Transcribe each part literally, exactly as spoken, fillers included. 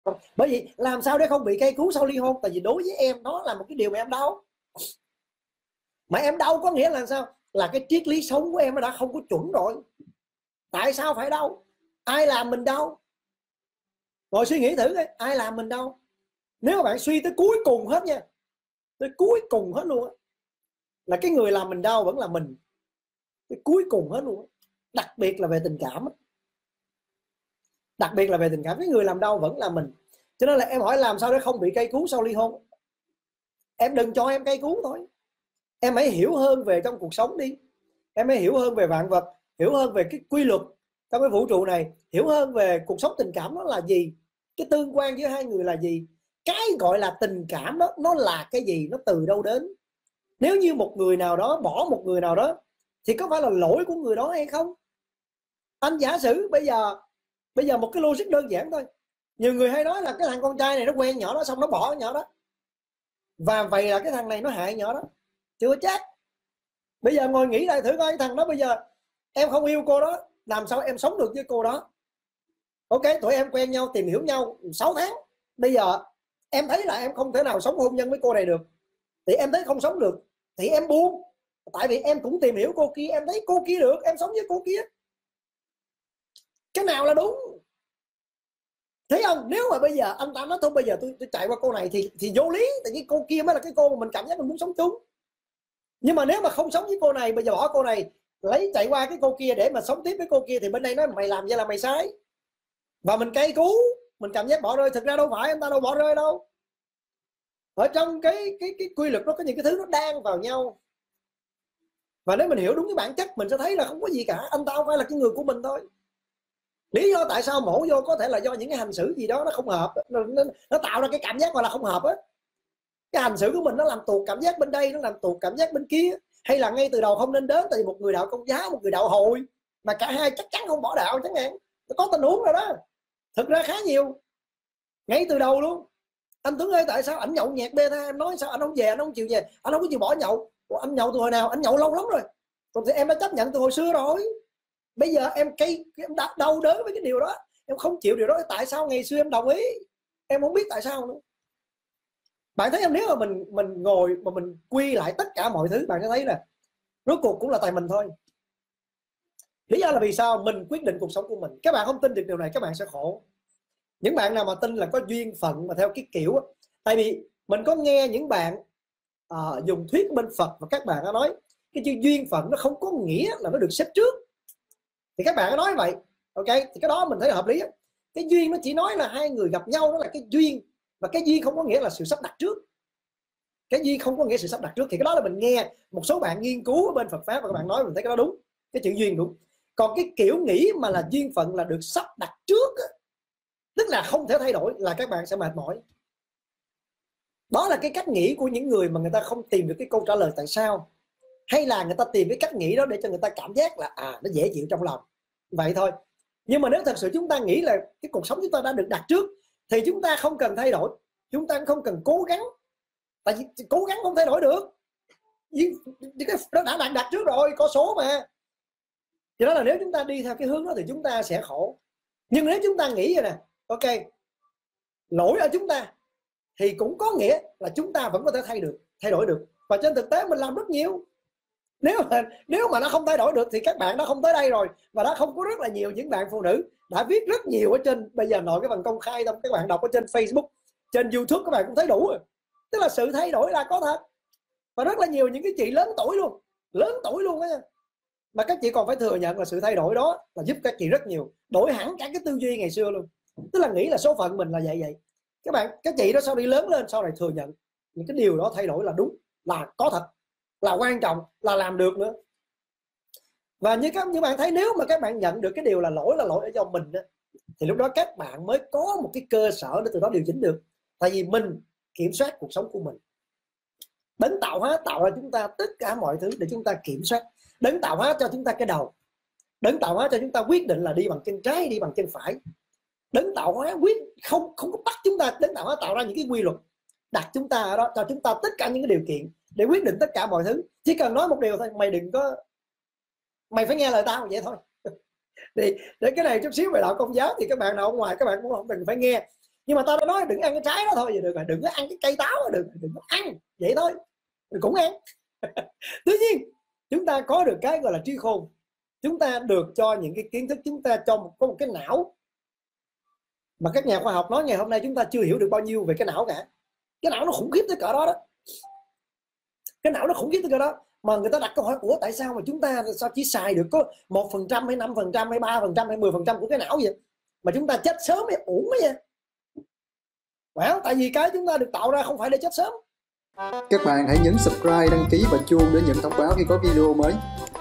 Bởi vì làm sao để không bị cây cú sau ly hôn? Tại vì đối với em đó là một cái điều mà em đau. Mà em đau có nghĩa là sao? Là cái triết lý sống của em nó đã không có chuẩn rồi. Tại sao phải đau? Ai làm mình đau? Ngồi suy nghĩ thử coi, ai làm mình đau? Nếu mà bạn suy tới cuối cùng hết nha, tới cuối cùng hết luôn á, là cái người làm mình đau vẫn là mình. Tới cuối cùng hết luôn á. Đặc biệt là về tình cảm á. Đặc biệt là về tình cảm, cái người làm đau vẫn là mình. Cho nên là em hỏi làm sao để không bị cây cú sau ly hôn? Em đừng cho em cây cú thôi. Em hãy hiểu hơn về trong cuộc sống đi. Em hãy hiểu hơn về vạn vật, hiểu hơn về cái quy luật trong cái vũ trụ này, hiểu hơn về cuộc sống tình cảm nó là gì, cái tương quan giữa hai người là gì, cái gọi là tình cảm đó nó là cái gì, nó từ đâu đến. Nếu như một người nào đó bỏ một người nào đó thì có phải là lỗi của người đó hay không? Anh giả sử bây giờ bây giờ một cái logic đơn giản thôi. Nhiều người hay nói là cái thằng con trai này nó quen nhỏ đó xong nó bỏ nhỏ đó, và vậy là cái thằng này nó hại nhỏ đó. Chưa chắc. Bây giờ ngồi nghĩ lại thử coi, thằng đó bây giờ em không yêu cô đó, làm sao em sống được với cô đó? Ok, tụi em quen nhau, tìm hiểu nhau sáu tháng. Bây giờ em thấy là em không thể nào sống hôn nhân với cô này được, thì em thấy không sống được thì em buông. Tại vì em cũng tìm hiểu cô kia, em thấy cô kia được, em sống với cô kia. Cái nào là đúng? Thấy không? Nếu mà bây giờ anh ta nói thôi bây giờ tôi, tôi chạy qua cô này thì thì vô lý. Tại vì cô kia mới là cái cô mà mình cảm giác mình muốn sống chung. Nhưng mà nếu mà không sống với cô này, bây giờ bỏ cô này, lấy chạy qua cái cô kia để mà sống tiếp với cô kia, thì bên đây nói mày làm vậy là mày sai. Và mình cay cú, mình cảm giác bỏ rơi. Thực ra đâu phải, anh ta đâu bỏ rơi đâu. Ở trong cái cái cái quy luật nó có những cái thứ nó đang vào nhau. Và nếu mình hiểu đúng cái bản chất, mình sẽ thấy là không có gì cả. Anh ta không phải là cái người của mình thôi. Lý do tại sao mổ vô có thể là do những cái hành xử gì đó nó không hợp, nó, nó, nó tạo ra cái cảm giác gọi là không hợp á. Cái hành xử của mình nó làm tuột cảm giác bên đây, nó làm tuột cảm giác bên kia. Hay là ngay từ đầu không nên đến, tại vì một người đạo Công giáo, một người đạo Hồi, mà cả hai chắc chắn không bỏ đạo chẳng hạn. Nó có tình huống rồi đó. Thực ra khá nhiều. Ngay từ đầu luôn. Anh Tuấn ơi, tại sao ảnh nhậu nhẹt beta? Em nói sao anh không về, anh không chịu về, anh không có chịu bỏ nhậu. Ủa, anh nhậu từ hồi nào? Anh nhậu lâu lắm rồi. Còn thì em đã chấp nhận từ hồi xưa rồi. Bây giờ em cây em đã đau đớn với cái điều đó, em không chịu điều đó. Tại sao ngày xưa em đồng ý? Em không biết tại sao nữa. Bạn thấy không? Nếu mà mình mình ngồi mà mình quy lại tất cả mọi thứ, bạn sẽ thấy là rốt cuộc cũng là tại mình thôi. Lý do là vì sao? Mình quyết định cuộc sống của mình. Các bạn không tin được điều này các bạn sẽ khổ. Những bạn nào mà tin là có duyên phận mà theo cái kiểu, tại vì mình có nghe những bạn uh, dùng thuyết bên Phật, và các bạn đã nói cái chữ duyên phận nó không có nghĩa là nó được xếp trước. Thì các bạn đã nói vậy, ok, thì cái đó mình thấy là hợp lý. Cái duyên nó chỉ nói là hai người gặp nhau, đó là cái duyên. Và cái duyên không có nghĩa là sự sắp đặt trước. Cái duyên không có nghĩa sự sắp đặt trước. Thì cái đó là mình nghe một số bạn nghiên cứu ở bên Phật pháp và các bạn nói, mình thấy cái đó đúng. Cái chữ duyên đúng. Còn cái kiểu nghĩ mà là duyên phận là được sắp đặt trước, tức là không thể thay đổi, là các bạn sẽ mệt mỏi. Đó là cái cách nghĩ của những người mà người ta không tìm được cái câu trả lời tại sao, hay là người ta tìm cái cách nghĩ đó để cho người ta cảm giác là à nó dễ chịu trong lòng, vậy thôi. Nhưng mà nếu thật sự chúng ta nghĩ là cái cuộc sống chúng ta đã được đặt trước, thì chúng ta không cần thay đổi, chúng ta không cần cố gắng. Tại vì cố gắng không thay đổi được, nó đã đặt, đặt trước rồi, có số mà. Thì đó là nếu chúng ta đi theo cái hướng đó thì chúng ta sẽ khổ. Nhưng nếu chúng ta nghĩ vậy nè, ok, lỗi ở chúng ta, thì cũng có nghĩa là chúng ta vẫn có thể thay được, thay đổi được. Và trên thực tế mình làm rất nhiều. Nếu mà nếu mà nó không thay đổi được thì các bạn đã không tới đây rồi. Và đã không có rất là nhiều những bạn phụ nữ đã viết rất nhiều ở trên, bây giờ nội cái phần công khai đâu, các bạn đọc ở trên Facebook, trên YouTube các bạn cũng thấy đủ rồi. Tức là sự thay đổi là có thật. Và rất là nhiều những cái chị lớn tuổi luôn, lớn tuổi luôn á, mà các chị còn phải thừa nhận là sự thay đổi đó là giúp các chị rất nhiều, đổi hẳn cả cái tư duy ngày xưa luôn. Tức là nghĩ là số phận mình là vậy vậy. Các bạn, các chị đó sau đi lớn lên, sau này thừa nhận những cái điều đó thay đổi là đúng, là có thật, là quan trọng, là làm được nữa. Và như các như bạn thấy, nếu mà các bạn nhận được cái điều là lỗi là lỗi ở do mình đó, thì lúc đó các bạn mới có một cái cơ sở để từ đó điều chỉnh được. Tại vì mình kiểm soát cuộc sống của mình. Đấng tạo hóa tạo ra chúng ta tất cả mọi thứ để chúng ta kiểm soát. Đấng tạo hóa cho chúng ta cái đầu. Đấng tạo hóa cho chúng ta quyết định là đi bằng chân trái, đi bằng chân phải. Đấng tạo hóa quyết không không có bắt chúng ta. Đấng tạo hóa tạo ra những cái quy luật, đặt chúng ta ở đó, cho chúng ta tất cả những cái điều kiện để quyết định tất cả mọi thứ. Chỉ cần nói một điều thôi, mày đừng có, mày phải nghe lời tao, vậy thôi. Thì để cái này chút xíu về đạo Công giáo thì các bạn nào ở ngoài các bạn cũng không cần phải nghe. Nhưng mà tao đã nói đừng ăn cái trái đó thôi, vậy được rồi, đừng có ăn cái cây táo, đừng đừng có ăn vậy thôi, mình cũng ăn. Tuy nhiên chúng ta có được cái gọi là trí khôn, chúng ta được cho những cái kiến thức, chúng ta cho một, có một cái não mà các nhà khoa học nói ngày hôm nay chúng ta chưa hiểu được bao nhiêu về cái não cả. Cái não nó khủng khiếp tới cỡ đó đó, cái não nó khủng khiếp tới cỡ đó. Mà người ta đặt câu hỏi, ủa tại sao mà chúng ta sao chỉ xài được có một phần trăm hay năm phần trăm hay ba phần trăm hay mười phần trăm của cái não vậy, mà chúng ta chết sớm hay uổng quá vậy? Phải không? Tại vì cái chúng ta được tạo ra không phải để chết sớm. Các bạn hãy nhấn subscribe, đăng ký và chuông để nhận thông báo khi có video mới.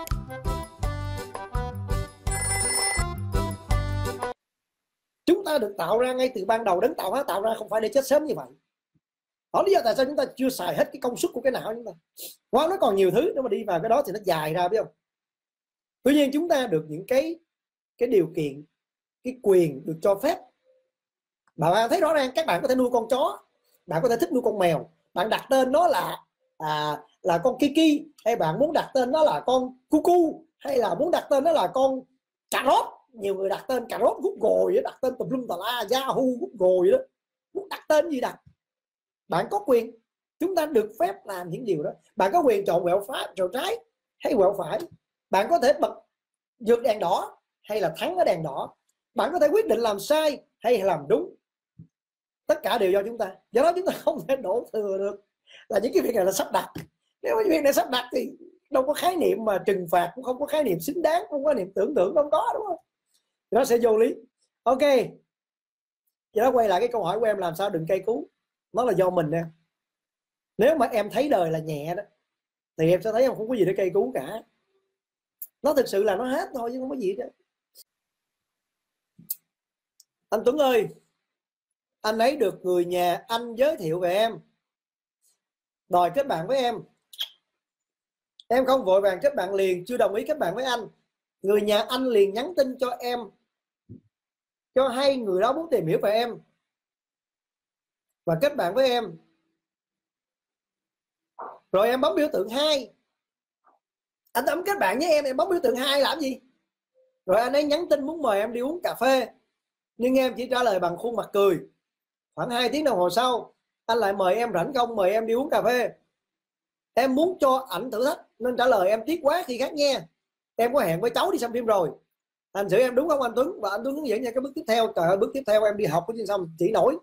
Chúng ta được tạo ra ngay từ ban đầu, đến tạo hóa tạo ra không phải để chết sớm như vậy. Đó lý do tại sao chúng ta chưa xài hết cái công suất của cái não chúng ta. Wow, nó còn nhiều thứ, nếu mà đi vào cái đó thì nó dài ra, biết không? Tuy nhiên chúng ta được những cái cái điều kiện, cái quyền được cho phép. Bạn thấy rõ ràng các bạn có thể nuôi con chó, bạn có thể thích nuôi con mèo, bạn đặt tên nó là à, là con Kiki, hay bạn muốn đặt tên nó là con Cucu, hay là muốn đặt tên nó là con cà rốt. Nhiều người đặt tên cà rốt Google, đặt tên tùm lum tà la, Yahoo Google đó, muốn đặt tên gì đặt. Bạn có quyền, chúng ta được phép làm những điều đó. Bạn có quyền chọn quẹo phải, chọn trái hay quẹo phải. Bạn có thể bật vượt đèn đỏ hay là thắng ở đèn đỏ. Bạn có thể quyết định làm sai hay làm đúng. Tất cả đều do chúng ta. Do đó chúng ta không thể đổ thừa được là những cái việc này là sắp đặt. Nếu cái việc này sắp đặt thì đâu có khái niệm mà trừng phạt, cũng không có khái niệm xứng đáng, không có niệm tưởng tượng, không có, đúng không? Nó sẽ vô lý. Ok, vậy đó, quay lại cái câu hỏi của em, làm sao đừng cây cú. Nó là do mình nè. Nếu mà em thấy đời là nhẹ đó thì em sẽ thấy em không có gì để cây cú cả. Nó thực sự là nó hết thôi chứ không có gì đó. Anh Tuấn ơi, anh ấy được người nhà anh giới thiệu về em, đòi kết bạn với em. Em không vội vàng kết bạn liền, chưa đồng ý kết bạn với anh. Người nhà anh liền nhắn tin cho em, cho hay người đó muốn tìm hiểu về em và kết bạn với em. Rồi em bấm biểu tượng hai. Anh bấm kết bạn với em, em bấm biểu tượng hai làm gì? Rồi anh ấy nhắn tin muốn mời em đi uống cà phê, nhưng em chỉ trả lời bằng khuôn mặt cười. Khoảng hai tiếng đồng hồ sau, anh lại mời em rảnh không, mời em đi uống cà phê. Em muốn cho ảnh thử thách nên trả lời em tiếc quá khi khác nghe, em có hẹn với cháu đi xem phim rồi. Anh xử em đúng không anh Tuấn? Và anh Tuấn hướng dẫn nha cái bước tiếp theo. Trời ơi, bước tiếp theo em đi học cái xong chỉ nổi.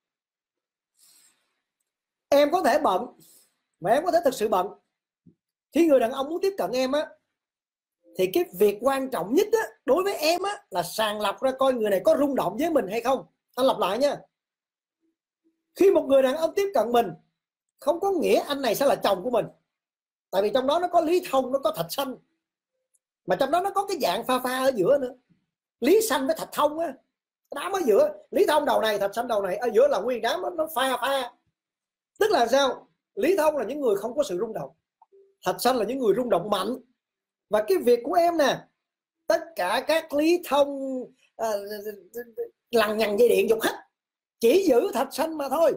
Em có thể bận, mà em có thể thực sự bận. Khi người đàn ông muốn tiếp cận em á, thì cái việc quan trọng nhất á, đối với em á, là sàng lọc ra coi người này có rung động với mình hay không. Anh lặp lại nha. Khi một người đàn ông tiếp cận mình, không có nghĩa anh này sẽ là chồng của mình. Tại vì trong đó nó có lý thông, nó có thạch xanh, mà trong đó nó có cái dạng pha pha ở giữa nữa. Lý xanh với thạch thông á, đám ở giữa. Lý thông đầu này, thạch xanh đầu này, ở giữa là nguyên đám đó, nó pha pha. Tức là sao? Lý thông là những người không có sự rung động, thạch xanh là những người rung động mạnh. Và cái việc của em nè, tất cả các lý thông à, lằng nhằng dây điện dục hết, chỉ giữ thạch xanh mà thôi.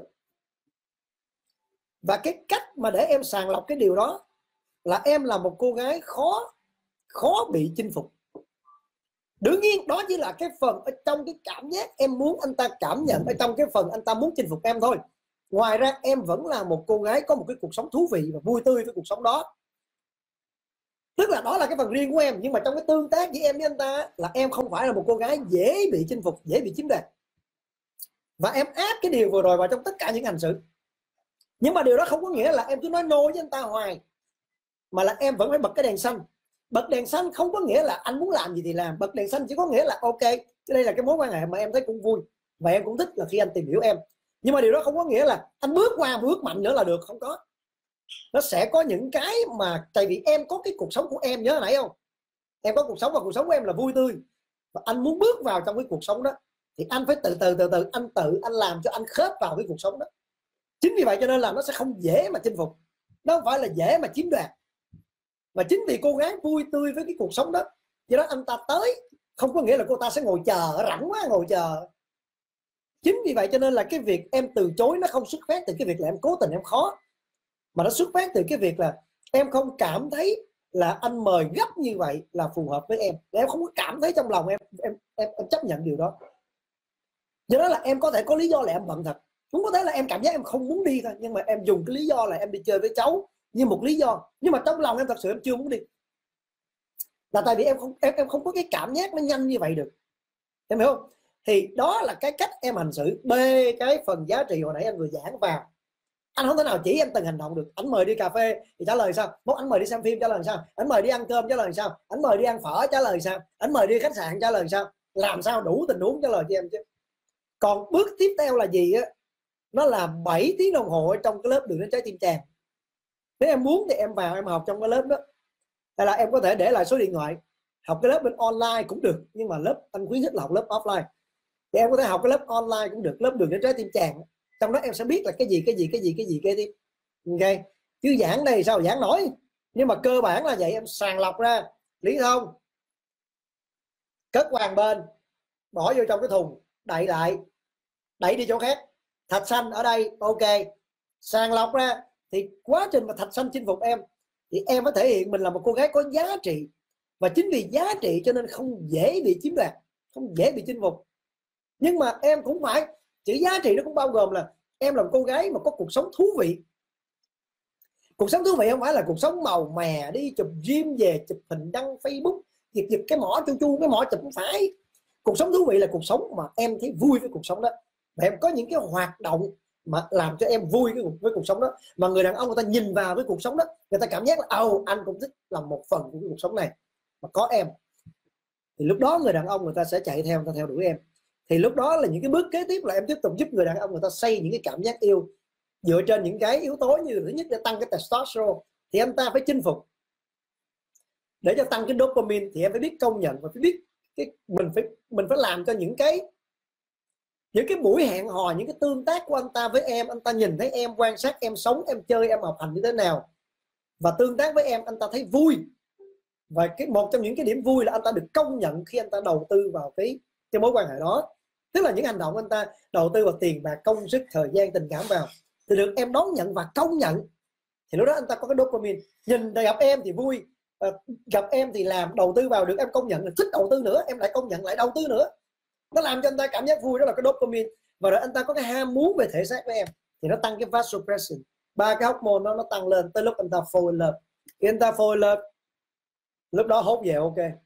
Và cái cách mà để em sàng lọc cái điều đó là em là một cô gái khó khó bị chinh phục. Đương nhiên đó chỉ là cái phần ở trong cái cảm giác em muốn anh ta cảm nhận, ở trong cái phần anh ta muốn chinh phục em thôi. Ngoài ra em vẫn là một cô gái có một cái cuộc sống thú vị và vui tươi với cuộc sống đó. Tức là đó là cái phần riêng của em. Nhưng mà trong cái tương tác với em với anh ta là em không phải là một cô gái dễ bị chinh phục, dễ bị chiếm đoạt. Và em áp cái điều vừa rồi vào trong tất cả những hành xử. Nhưng mà điều đó không có nghĩa là em cứ nói no với anh ta hoài, mà là em vẫn phải bật cái đèn xanh. Bật đèn xanh không có nghĩa là anh muốn làm gì thì làm. Bật đèn xanh chỉ có nghĩa là ok, đây là cái mối quan hệ mà em thấy cũng vui và em cũng thích là khi anh tìm hiểu em. Nhưng mà điều đó không có nghĩa là anh bước qua bước mạnh nữa là được, không có. Nó sẽ có những cái mà tại vì em có cái cuộc sống của em, nhớ hồi nãy không? Em có cuộc sống và cuộc sống của em là vui tươi, và anh muốn bước vào trong cái cuộc sống đó thì anh phải từ từ từ từ anh tự anh làm cho anh khớp vào cái cuộc sống đó. Chính vì vậy cho nên là nó sẽ không dễ mà chinh phục, nó không phải là dễ mà chiếm đoạt. Và chính vì cô gái vui tươi với cái cuộc sống đó, do đó anh ta tới không có nghĩa là cô ta sẽ ngồi chờ, rảnh quá ngồi chờ. Chính vì vậy cho nên là cái việc em từ chối nó không xuất phát từ cái việc là em cố tình em khó, mà nó xuất phát từ cái việc là em không cảm thấy là anh mời gấp như vậy là phù hợp với em. Em không có cảm thấy trong lòng em em em, em chấp nhận điều đó. Do đó là em có thể có lý do là em bận thật, cũng có thể là em cảm giác em không muốn đi thôi, nhưng mà em dùng cái lý do là em đi chơi với cháu như một lý do, nhưng mà trong lòng em thật sự em chưa muốn đi, là tại vì em không em em không có cái cảm giác nó nhanh như vậy được, em hiểu không? Thì đó là cái cách em hành xử. B, cái phần giá trị hồi nãy anh vừa giảng vào, anh không thể nào chỉ em từng hành động được. Anh mời đi cà phê thì trả lời sao, mốt anh mời đi xem phim trả lời sao, anh mời đi ăn cơm trả lời sao, anh mời đi ăn phở trả lời sao, anh mời đi khách sạn trả lời sao, làm sao đủ tình huống trả lời cho em chứ. Còn bước tiếp theo là gì á, nó là bảy tiếng đồng hồ ở trong cái lớp Đường Đến Trái Tim Chàng. Nếu em muốn thì em vào em học trong cái lớp đó, hay là em có thể để lại số điện thoại học cái lớp bên online cũng được, nhưng mà lớp anh khuyến khích là học lớp offline. Thì em có thể học cái lớp online cũng được, lớp Đường Đến Trái Tim Chàng, trong đó em sẽ biết là cái gì cái gì cái gì cái gì cái gì, ok. Chứ giảng đây sao giảng nổi, nhưng mà cơ bản là vậy. Em sàng lọc ra Lý Thông, cất qua một bên, bỏ vô trong cái thùng, đậy lại, đẩy đi chỗ khác. Thạch Xanh ở đây, ok. Sàng lọc ra thì quá trình mà Thạch Xanh chinh phục em thì em phải thể hiện mình là một cô gái có giá trị, và chính vì giá trị cho nên không dễ bị chiếm đoạt, không dễ bị chinh phục. Nhưng mà em cũng phải, chữ giá trị nó cũng bao gồm là em là một cô gái mà có cuộc sống thú vị. Cuộc sống thú vị không phải là cuộc sống màu mè đi chụp gym về chụp hình đăng Facebook giật giật cái mỏ chu chu cái mỏ chụp, không phải. Cuộc sống thú vị là cuộc sống mà em thấy vui với cuộc sống đó, và em có những cái hoạt động mà làm cho em vui với, với cuộc sống đó, mà người đàn ông người ta nhìn vào với cuộc sống đó, người ta cảm giác là ồ, anh cũng thích làm một phần của cuộc sống này mà có em. Thì lúc đó người đàn ông người ta sẽ chạy theo, người ta theo đuổi em. Thì lúc đó là những cái bước kế tiếp là em tiếp tục giúp người đàn ông người ta xây những cái cảm giác yêu dựa trên những cái yếu tố như thứ nhất để tăng cái testosterone thì anh ta phải chinh phục. Để cho tăng cái dopamine thì em phải biết công nhận và phải biết cái mình phải mình phải làm cho những cái những cái buổi hẹn hò, những cái tương tác của anh ta với em, anh ta nhìn thấy em, quan sát em sống, em chơi, em học hành như thế nào và tương tác với em, anh ta thấy vui. Và cái một trong những cái điểm vui là anh ta được công nhận khi anh ta đầu tư vào cái cái mối quan hệ đó. Tức là những hành động anh ta đầu tư vào tiền bạc, công sức, thời gian, tình cảm vào thì được em đón nhận và công nhận. Thì lúc đó anh ta có cái dopamine, nhìn gặp em thì vui, gặp em thì làm, đầu tư vào được em công nhận, thích đầu tư nữa, em lại công nhận lại đầu tư nữa. Nó làm cho anh ta cảm giác vui, đó là cái dopamine. Và rồi anh ta có cái ham muốn về thể xác với em thì nó tăng cái vasopressin, ba cái hormone nó nó tăng lên tới lúc anh ta fall in love. Khi anh ta fall in love, lúc đó hốt về ok.